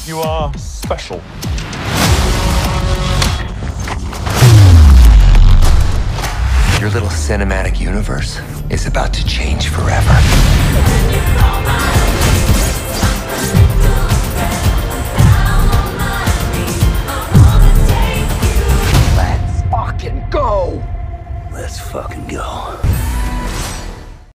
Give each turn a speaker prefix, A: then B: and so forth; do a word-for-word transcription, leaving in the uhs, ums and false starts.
A: You are special.
B: Your little cinematic universe is about to change forever. Let's fucking go!
C: Let's fucking go.